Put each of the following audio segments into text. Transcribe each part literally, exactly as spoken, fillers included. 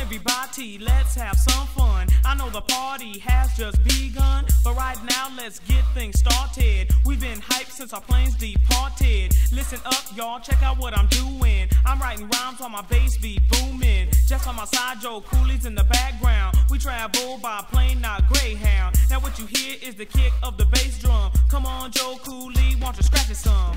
everybody, let's have some fun. I know the party has just begun, but right now let's get things started. We've been hyped since our planes departed. Listen up, y'all, check out what I'm doing. I'm writing rhymes while my bass be booming. Just on my side, Joe Cooley's in the background. We travel by plane, not Greyhound. Now what you hear is the kick of the bass drum. Come on, Joe Cooley, want to scratch it some?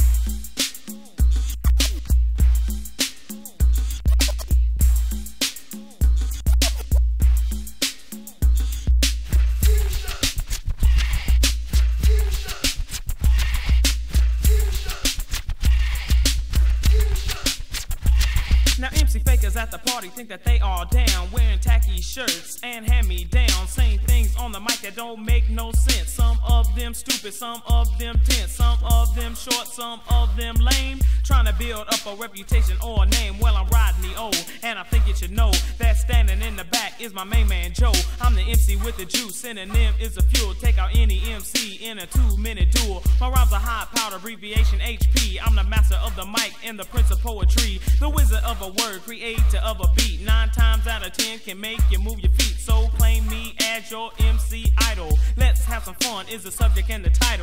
Now M C fakers at the party think that they are down, wearing tacky shirts and hand-me-downs, saying things on the mic that don't make no sense. Some of them stupid, some of them tense, some of them short, some of them lame, trying to build up a reputation or a name. Well, I'm Rodney-O, and I think you should know that standing in the back is my main man Joe. I'm the M C with the juice, synonym is a fuel. Take out any M C in a two-minute duel. My rhymes are high-powered, abbreviation H P. I'm the master of the mic and the prince of poetry, the wizard of a word, creator of a beat. Nine times out of ten can make you move your feet. So claim me as your M C idol. Let's have some fun is the subject and the title.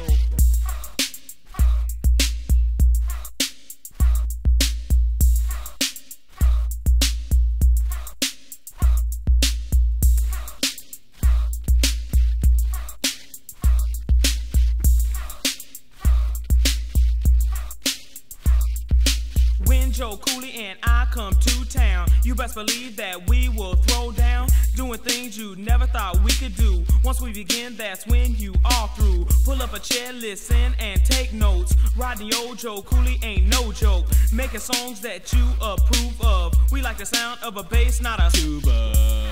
When Joe Cooley and I come to town, you best believe that we will throw down, doing things you never thought we could do. Once we begin, that's when you are through. Pull up a chair, listen, and take notes. Rodney-O, Joe Cooley ain't no joke, making songs that you approve of. We like the sound of a bass, not a tuba.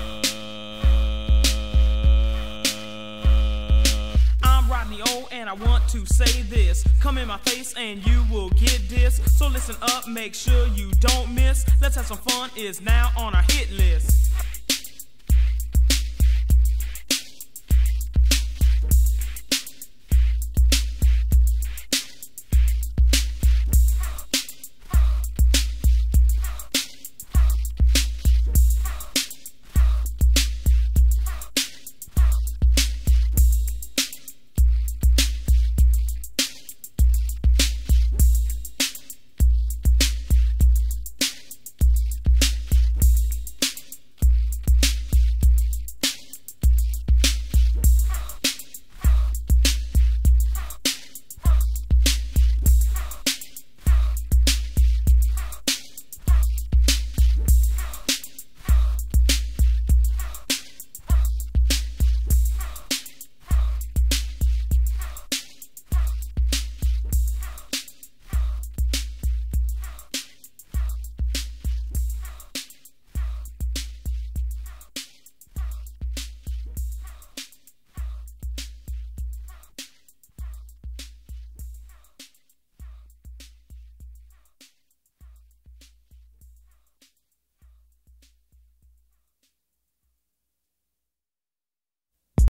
I'm Rodney-O and I want to say this. Come in my face and you will get this. So listen up, make sure you don't miss. Let's have some fun is now on our hit list.